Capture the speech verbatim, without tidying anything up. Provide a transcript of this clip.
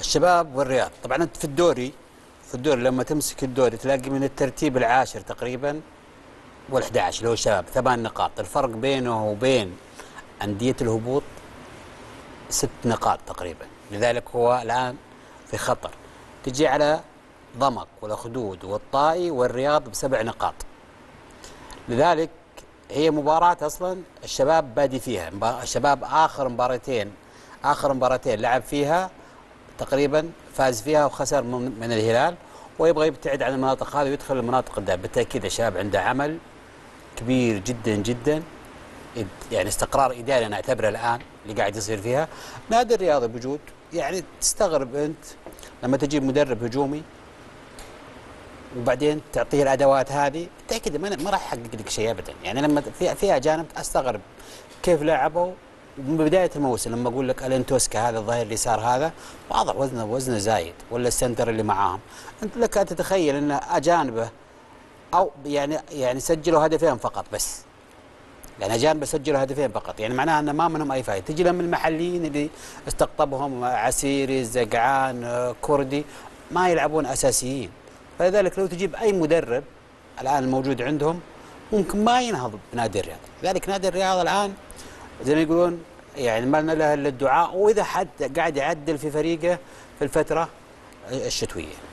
الشباب والرياض. طبعا انت في الدوري في الدوري لما تمسك الدوري تلاقي من الترتيب العاشر تقريبا والأحد عشر اللي هو الشباب ثمان نقاط، الفرق بينه وبين أندية الهبوط ست نقاط تقريبا، لذلك هو الآن في خطر. تجي على ضمك والأخدود والطائي والرياض بسبع نقاط، لذلك هي مباراة أصلا الشباب بادي فيها. الشباب آخر مباراتين آخر مباراتين لعب فيها تقريبا فاز فيها وخسر من, من الهلال، ويبغى يبتعد عن المناطق هذه ويدخل المناطق الدائرة. بالتأكيد الشباب عنده عمل كبير جدا جدا، يعني استقرار إداري أنا أعتبره الآن اللي قاعد يصير فيها. نادي الرياضي بوجود، يعني تستغرب أنت لما تجيب مدرب هجومي وبعدين تعطيه الادوات هذه، بالتاكيد ما ما راح يحقق لك شيء ابدا. يعني لما في في اجانب استغرب كيف لعبوا من بدايه الموسم. لما اقول لك الانتوسكا هذا الظهير اليسار هذا واضح وزنه وزنه زايد، ولا السنتر اللي معاهم، انت لك ان تتخيل ان اجانبه او يعني يعني سجلوا هدفين فقط بس، لان اجانب سجلوا هدفين فقط، يعني معناها ان ما منهم اي فائده. تجي لهم المحليين اللي استقطبهم عسيري الزقعان كردي ما يلعبون اساسيين، فلذلك لو تجيب اي مدرب الان الموجود عندهم ممكن ما ينهض بنادي الرياض. لذلك نادي الرياض الان زي ما يقولون يعني ما لنا له الا الدعاء، واذا حد قاعد يعدل في فريقه في الفتره الشتويه.